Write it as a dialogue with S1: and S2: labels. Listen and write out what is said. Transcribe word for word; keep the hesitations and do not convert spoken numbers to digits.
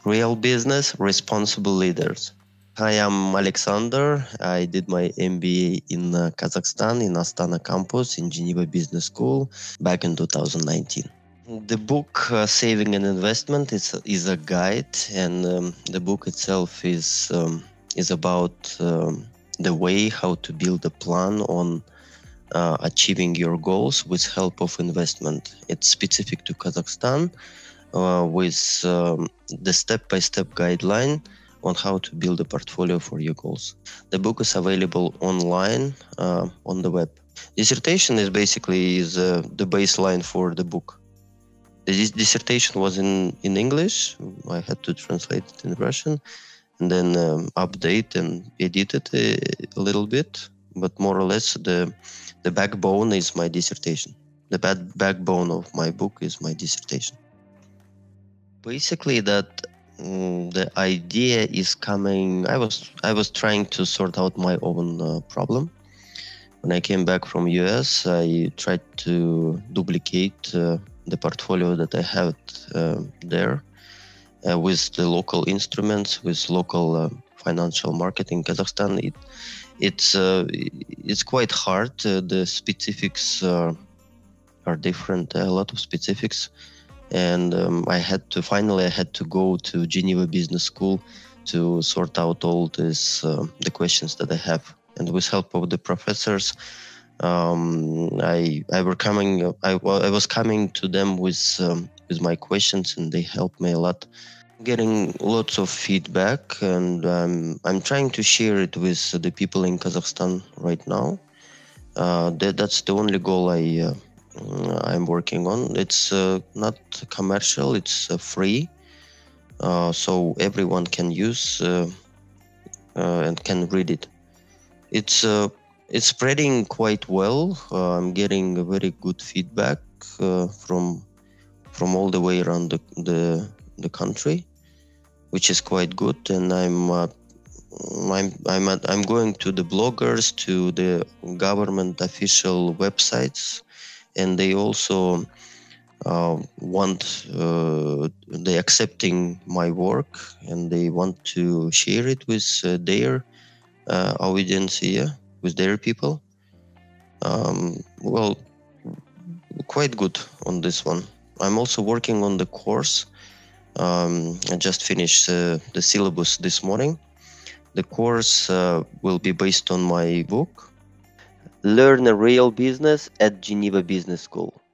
S1: Real business, responsible leaders. Hi, I'm Alexandr. I did my M B A in uh, Kazakhstan, in Astana campus, in Geneva Business School, back in two thousand nineteen. The book uh, Saving and Investment is, is a guide, and um, the book itself is, um, is about um, the way how to build a plan on uh, achieving your goals with help of investment. It's specific to Kazakhstan, uh, with um, the step-by-step guideline on how to build a portfolio for your goals. The book is available online uh, on the web. Dissertation is basically is uh, the baseline for the book. The dis- dissertation was in, in English. I had to translate it in Russian and then um, update and edit it a, a little bit. But more or less, the the backbone is my dissertation. The bad backbone of my book is my dissertation. Basically, that mm, the idea is coming. I was I was trying to sort out my own uh, problem. When I came back from U S, I tried to duplicate uh, the portfolio that I had uh, there uh, with the local instruments, with local uh, financial market in Kazakhstan. It it's uh, it's quite hard. Uh, the specifics uh, are different. A lot of specifics. And um, I had to finally I had to go to Geneva Business School to sort out all this uh, the questions that I have. And with help of the professors, um, I I were coming I, I was coming to them with um, with my questions, and they helped me a lot. Getting lots of feedback, and um, I'm trying to share it with the people in Kazakhstan right now. Uh, that, that's the only goal I. Uh, Uh, I'm working on. It's uh, not commercial, it's uh, free, uh, so everyone can use uh, uh, and can read it. It's uh, it's spreading quite well. Uh, I'm getting a very good feedback uh, from from all the way around the, the the country, which is quite good. And I'm uh, I'm I'm at, I'm going to the bloggers, to the government official websites. And they also uh, want, uh, they accepting my work, and they want to share it with uh, their uh, audience here, with their people. Um, well, quite good on this one. I'm also working on the course. Um, I just finished uh, the syllabus this morning. The course uh, will be based on my book, Learn a Real Business at Geneva Business School.